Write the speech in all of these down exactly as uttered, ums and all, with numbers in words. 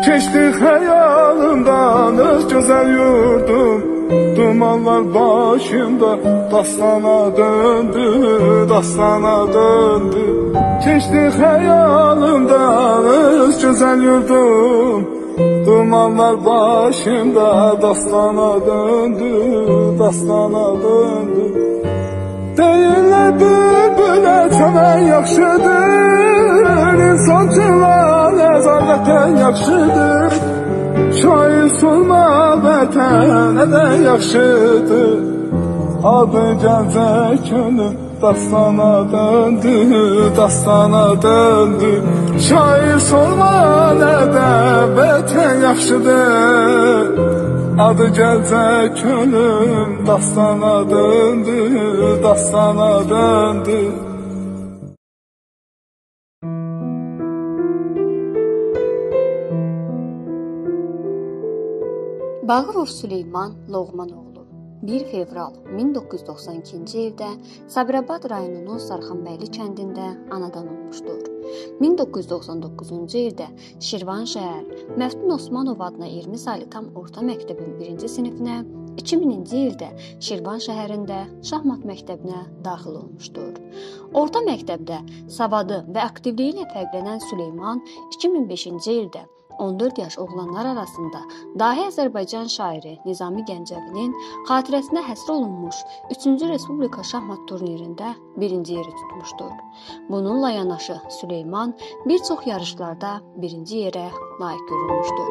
Keçdi xəyalımdan öz gözəl yurdum, dumanlar başımda dastana döndü, dastana döndü. Keçdi xəyalımdan öz gözəl yurdum, dumanlar başımda dastana döndü, dastana döndü. Deyirlər bülbülə çəmən yaxşıdır, insancılar nəzarətən yaxşıdır. Şair solma vətən nədən yaxşıdır, adı gəncə könül dastana döndü, dastana döndü. Şair solma nədən vətən yaxşıdır, adı gəncə könül dastana döndü, dastana döndü. Bağırov Süleyman Loğmanoğlu bir fevral min doqquz yüz doxsan ikinci ildə Sabirabad rayonunun Sarxanbəyli kəndində anadan olmuşdur. min doqquz yüz doxsan doqquzuncu ildə Şirvan şəhər Məftun Osmanov adına iyirmi saylı tam orta məktəbin birinci sinifinə, iki mininci ildə Şirvan şəhərində şahmat məktəbinə daxil olmuşdur. Orta məktəbdə savadı və aktivliyi ilə fərqlənən Süleyman iki min beşinci ildə on dörd yaş oğlanlar arasında dahi Azərbaycan şairi Nizami Gəncəvinin xatirəsinə həsr olunmuş üçüncü Respublika şahmat turnirində birinci yeri tutmuşdur. Bununla yanaşı Süleyman bir çox yarışlarda birinci yerə layiq görülmüşdür.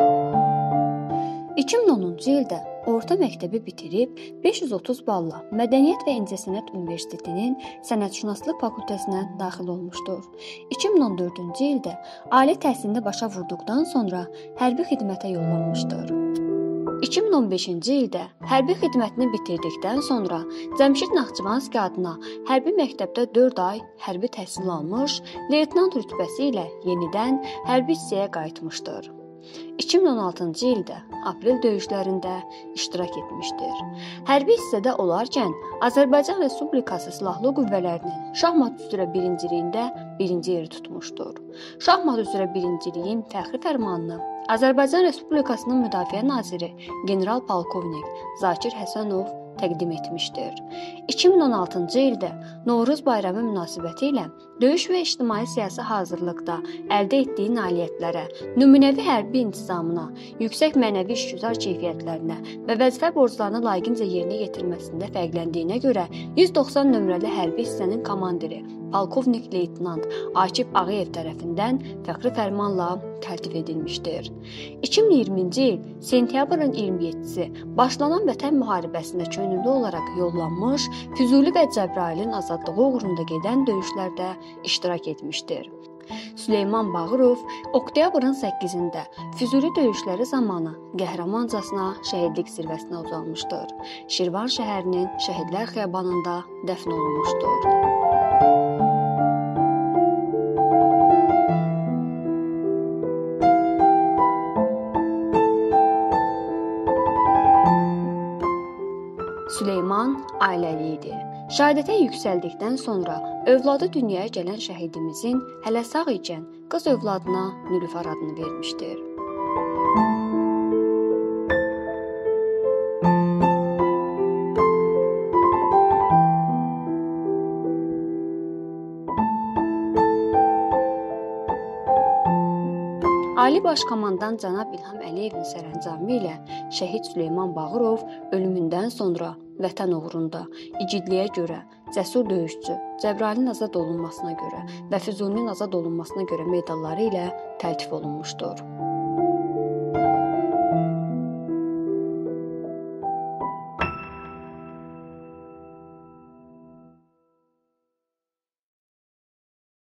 iki min onuncu ildə orta məktəbi bitirib beş yüz otuz balla Mədəniyyət və İncəsənət Universitetinin Sənətşünaslıq fakültəsinə daxil olmuşdur. iki min on dördüncü ildə ali təhsilini başa vurduqdan sonra hərbi xidmətə yollanmışdır. iki min on beşinci ildə hərbi xidmətini bitirdikdən sonra Cəmşid Naxçıvanski adına hərbi məktəbdə dörd ay hərbi təhsil almış, leytenant rütbəsi ilə yenidən hərbi hissəyə qayıtmışdır. iki min on altıncı ildə aprel döyüşlərində iştirak etmişdir. Hərbi hissədə olarkən Azərbaycan Respublikası Silahlı Qüvvələrinin şahmat üzrə birinciliyində birinci yeri tutmuşdur. Şahmat üzrə birinciliyin fəxri fərmanını Azərbaycan Respublikasının Müdafiə Naziri general-polkovnik Zakir Həsənov təqdim etmişdir. iki min on altıncı ildə Novruz bayramı münasibətilə döyüş və ictimai siyasi hazırlıqda əldə etdiyi nailiyyətlərə, nümunəvi hərbi intizamına, yüksək mənəvi işgüzar keyfiyyətlərinə və vəzifə borclarını layiqincə yerinə yetirməsində fərqləndiyinə görə yüz doxsan nömrəli hərbi hissənin komandiri polkovnik leytenant Akif Ağayev tərəfindən fəxri fərmanla təltif edilmişdir. iki min iyirminci il sentyabrın iyirmi yeddisi başlanan Vətən müharibəsində könüllü olaraq yollanmış, Füzuli və Cəbrayılın azadlığı uğrunda gedən döyüşlərdə iştirak etmişdir. Süleyman Bağırov oktyabrın səkkizində Füzuli döyüşləri zamanı qəhrəmancasına şəhidlik zirvəsinə uzanmışdır. Şirvan şəhərinin Şəhidlər Xiyabanında dəfn olunmuşdur. Süleyman ailəli idi. Şəhadətə yüksəldikdən sonra övladı dünyaya gələn şəhidimizin hələ sağ ikən qız övladına Nilüfər adını vermişdir. Ali Baş Komandan cənab İlham Əliyevin sərəncamı ilə şəhid Süleyman Bağırov ölümündən sonra Vətən uğrunda, igidliyə görə, cəsur döyüşçü, Cəbrayılın azad olunmasına görə və Füzulinin azad olunmasına görə medalları ilə təltif olunmuşdur.